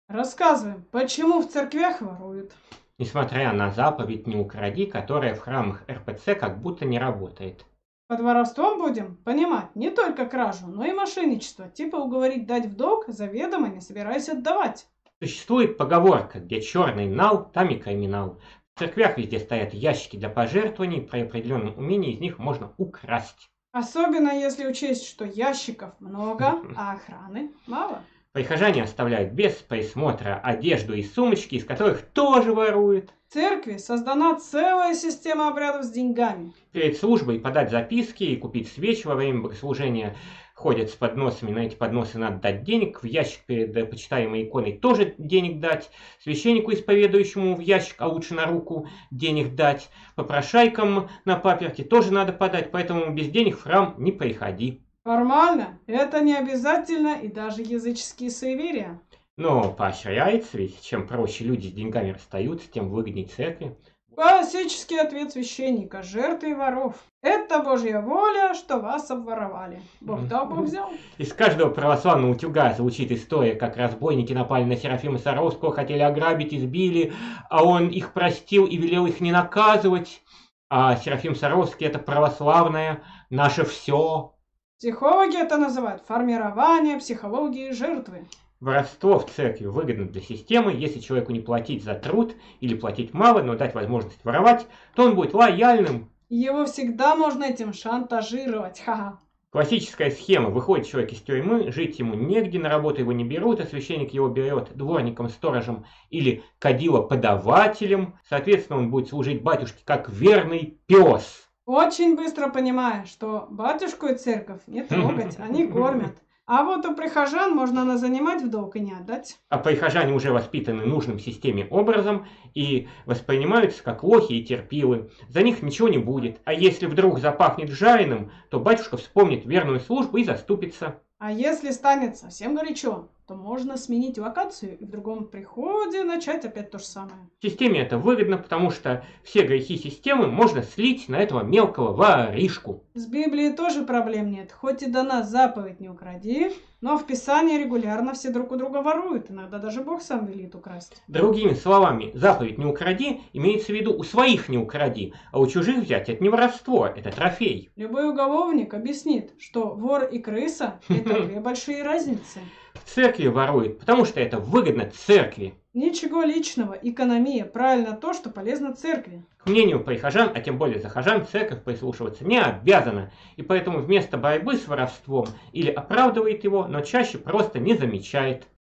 Рассказываем, почему в церквях воруют. Несмотря на заповедь «не укради», которая в храмах РПЦ как будто не работает. Под воровством будем понимать не только кражу, но и мошенничество, типа уговорить дать в долг, заведомо не собираясь отдавать. Существует поговорка, где черный нал, там и криминал. В церквях везде стоят ящики для пожертвований, при определенном умении из них можно украсть. Особенно если учесть, что ящиков много, а охраны мало. Прихожане оставляют без присмотра одежду и сумочки, из которых тоже воруют. В церкви создана целая система обрядов с деньгами. Перед службой подать записки и купить свечи во время богослужения. Ходят с подносами, на эти подносы надо дать денег, в ящик перед почитаемой иконой тоже денег дать, священнику исповедующему в ящик, а лучше на руку денег дать, попрошайкам на паперти тоже надо подать, поэтому без денег в храм не приходи. Формально это не обязательно и даже языческие суеверия. Но поощряется, ведь чем проще люди с деньгами расстаются, тем выгоднее церкви. Классический ответ священника: жертвы воров. Это Божья воля, что вас обворовали. Бог дал, Бог взял. Из каждого православного утюга звучит история, как разбойники напали на Серафима Саровского, хотели ограбить, избили, а он их простил и велел их не наказывать. А Серафим Саровский — это православное наше все. Психологи это называют формирование психологии жертвы. Воровство в церкви выгодно для системы. Если человеку не платить за труд или платить мало, но дать возможность воровать, то он будет лояльным. Его всегда можно этим шантажировать. Ха-ха. Классическая схема. Выходит человек из тюрьмы, жить ему негде, на работу его не берут, а священник его берет дворником, сторожем или кадило-подавателем. Соответственно, он будет служить батюшке как верный пес. Очень быстро понимая, что батюшку и церковь не трогать, они кормят. А вот у прихожан можно назанимать в долг и не отдать. А прихожане уже воспитаны нужным системе образом и воспринимаются как лохи и терпилы. За них ничего не будет. А если вдруг запахнет жареным, то батюшка вспомнит верную службу и заступится. А если станет совсем горячо, то можно сменить локацию и в другом приходе начать опять то же самое. В системе это выгодно, потому что все грехи системы можно слить на этого мелкого воришку. С Библией тоже проблем нет. Хоть и дана заповедь «не укради», но в Писании регулярно все друг у друга воруют. Иногда даже Бог сам велит украсть. Другими словами, заповедь «не укради» имеется в виду у своих не укради, а у чужих взять — это не воровство, это трофей. Любой уголовник объяснит, что вор и крыса – это две большие разницы. В церкви воруют, потому что это выгодно церкви. Ничего личного, экономия, правильно то, что полезно церкви. К мнению прихожан, а тем более захожан, церковь прислушиваться не обязана, и поэтому вместо борьбы с воровством или оправдывает его, но чаще просто не замечает.